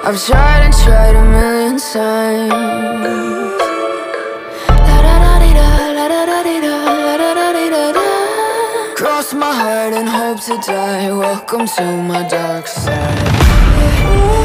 I've tried and tried a million times. Cross my heart and hope to die. Welcome to my dark side.